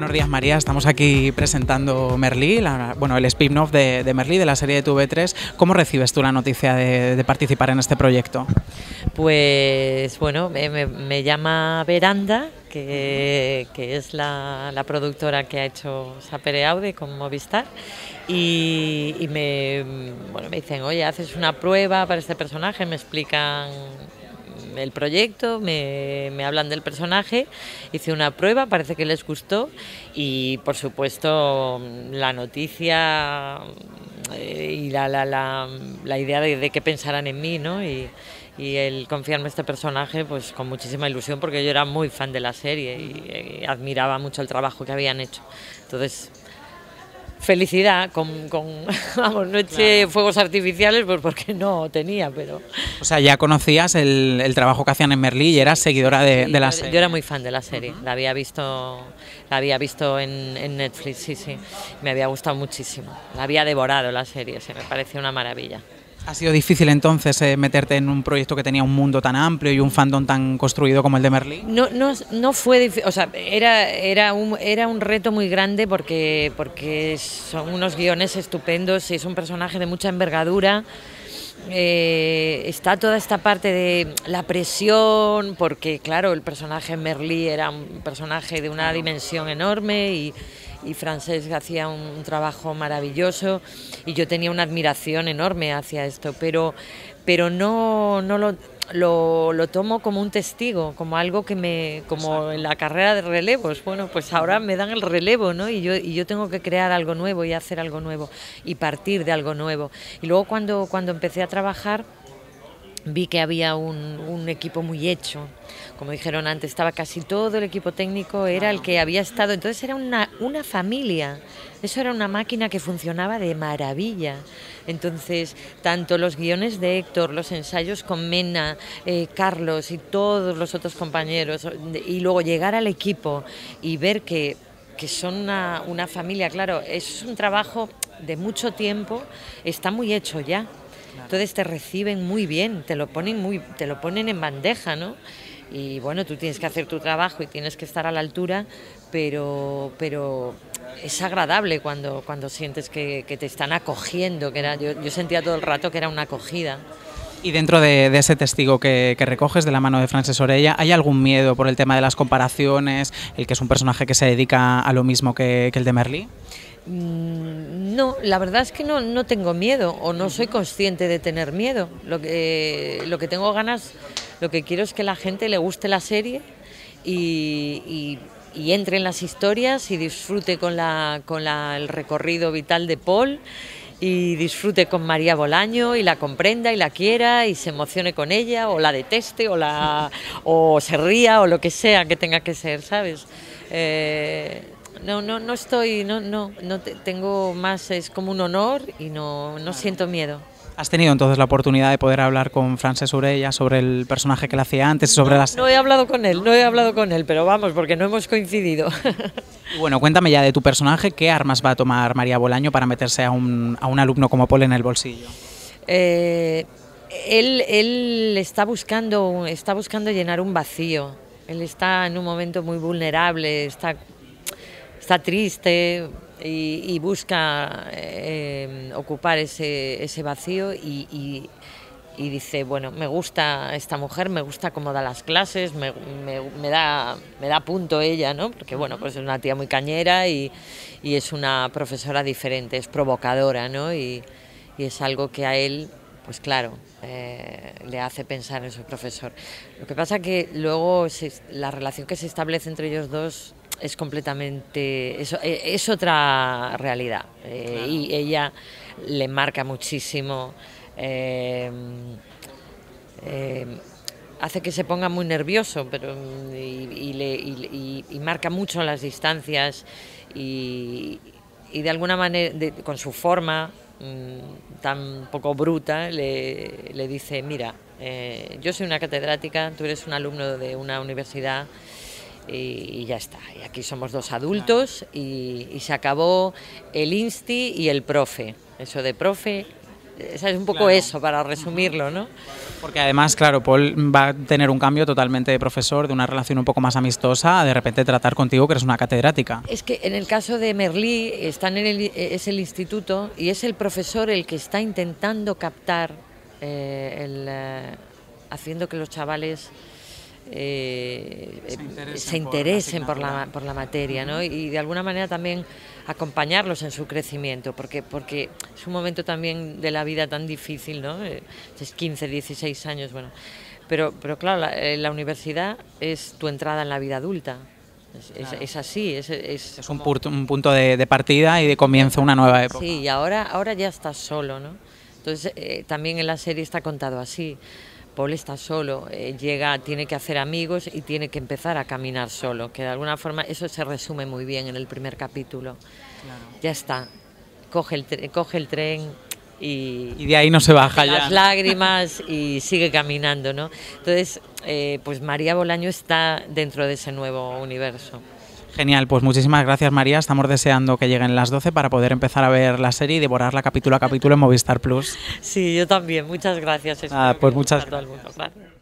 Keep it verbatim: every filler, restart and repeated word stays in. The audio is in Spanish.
Buenos días, María. Estamos aquí presentando Merlí, la, bueno, el spin-off de, de Merlí, de la serie de T V tres. ¿Cómo recibes tú la noticia de, de participar en este proyecto? Pues bueno, me, me, me llama Veranda, que, que es la, la productora que ha hecho Sapere Aude con Movistar, y, y me, bueno, me dicen, oye, haces una prueba para este personaje, me explican el proyecto, me, me hablan del personaje, hice una prueba, parece que les gustó y por supuesto la noticia eh, y la, la, la, la idea de, de qué pensarán en mí, ¿no? Y, y el confiarme en este personaje, pues con muchísima ilusión, porque yo era muy fan de la serie y, y admiraba mucho el trabajo que habían hecho. Entonces, felicidad, con, con vamos, no eché claro. fuegos artificiales pues porque no tenía, pero... O sea, ya conocías el, el trabajo que hacían en Merlí y eras seguidora de, sí, de la yo, serie. Yo era muy fan de la serie, uh-huh. la había visto, la había visto en, en Netflix, sí, sí, me había gustado muchísimo, la había devorado la serie, se me pareció una maravilla. ¿Ha sido difícil entonces eh, meterte en un proyecto que tenía un mundo tan amplio y un fandom tan construido como el de Merlí? No, no, no fue difícil, o sea, era, era, un, era un reto muy grande porque, porque son unos guiones estupendos, es un personaje de mucha envergadura. Eh, está toda esta parte de la presión, porque claro, el personaje Merlí era un personaje de una dimensión enorme y, y Francesc hacía un, un trabajo maravilloso y yo tenía una admiración enorme hacia esto, pero, pero no, no lo, lo, lo tomo como un testigo, como algo que me, como en la carrera de relevos, bueno, pues ahora me dan el relevo, ¿no? Y yo, y yo tengo que crear algo nuevo y hacer algo nuevo y partir de algo nuevo. Y luego cuando, cuando empecé a trabajar vi que había un, un equipo muy hecho, como dijeron antes, estaba casi todo el equipo técnico, era el que había estado, entonces era una, una familia, eso era una máquina que funcionaba de maravilla. Entonces, tanto los guiones de Héctor, los ensayos con Mena, eh, Carlos y todos los otros compañeros, y luego llegar al equipo y ver que, que son una, una familia, claro, es un trabajo de mucho tiempo, está muy hecho ya. Entonces te reciben muy bien, te lo ponen muy, te lo ponen en bandeja, ¿no? Y bueno, tú tienes que hacer tu trabajo y tienes que estar a la altura, pero, pero es agradable cuando, cuando sientes que, que te están acogiendo, que era, yo, yo sentía todo el rato que era una acogida. Y dentro de, de ese testigo que, que recoges de la mano de Francesc Orella, ¿hay algún miedo por el tema de las comparaciones, el que es un personaje que se dedica a lo mismo que, que el de Merlí? No, la verdad es que no, no tengo miedo o no soy consciente de tener miedo. Lo que, lo que tengo ganas, lo que quiero es que la gente le guste la serie y, y, y entre en las historias y disfrute con, la, con la, el recorrido vital de Paul y disfrute con María Bolaño y la comprenda y la quiera y se emocione con ella o la deteste o, la, o se ría o lo que sea que tenga que ser, ¿sabes? Eh, No, no, no estoy, no, no, no te, tengo más, es como un honor y no, no siento miedo. ¿Has tenido entonces la oportunidad de poder hablar con Francesc Orella sobre el personaje que le hacía antes y sobre no, la serie? No he hablado con él, no he hablado con él, pero vamos, porque no hemos coincidido. Y bueno, cuéntame ya de tu personaje, ¿qué armas va a tomar María Bolaño para meterse a un, a un alumno como Paul en el bolsillo? Eh, él, él está buscando, está buscando llenar un vacío, él está en un momento muy vulnerable, está... Está triste y, y busca eh, ocupar ese, ese vacío y, y, y dice, bueno, me gusta esta mujer, me gusta cómo da las clases, me, me, me, da, me da punto ella, ¿no? Porque bueno, pues es una tía muy cañera y, y es una profesora diferente, es provocadora, ¿no? Y, y es algo que a él, pues claro, eh, le hace pensar en su profesor. Lo que pasa que luego se, la relación que se establece entre ellos dos es completamente, es, es otra realidad, eh, claro. Y ella le marca muchísimo, eh, eh, hace que se ponga muy nervioso, pero y, y, le, y, y, y marca mucho las distancias y, y de alguna manera, de, con su forma mmm, tan poco bruta, le, le dice, mira, eh, yo soy una catedrática, tú eres un alumno de una universidad, y ya está, y aquí somos dos adultos y, y se acabó el insti y el profe, eso de profe Es un poco Claro. eso, para resumirlo, ¿no? Porque además, claro, Paul va a tener un cambio totalmente de profesor, de una relación un poco más amistosa, a de repente tratar contigo que eres una catedrática. Es que en el caso de Merlí, están en el, es el instituto y es el profesor el que está intentando captar, eh, el, eh, haciendo que los chavales eh, Se interesen se interesen por por la la, asignatura. por la materia, ¿no? Y de alguna manera también acompañarlos en su crecimiento, porque, porque es un momento también de la vida tan difícil, ¿no? Eh, Es quince, dieciséis años, bueno. Pero, pero claro, la, eh, la universidad es tu entrada en la vida adulta. Es, es- Claro. es así, es, es, Es un, como- pur- un punto de, de partida y de comienzo una nueva época. Sí, y ahora, ahora ya estás solo, ¿no? Entonces, eh, también en la serie está contado así. Paul está solo, eh, llega, tiene que hacer amigos y tiene que empezar a caminar solo, que de alguna forma eso se resume muy bien en el primer capítulo. Ya está, coge el, tre- coge el tren y, Y de ahí no se baja ya. las lágrimas y sigue caminando, ¿no? Entonces, eh, pues María Bolaño está dentro de ese nuevo universo. Genial, pues muchísimas gracias, María. Estamos deseando que lleguen las doce para poder empezar a ver la serie y devorarla capítulo a capítulo en Movistar Plus. Sí, yo también. Muchas gracias. Ah, Espero pues que muchas guste a todo el mundo. Gracias.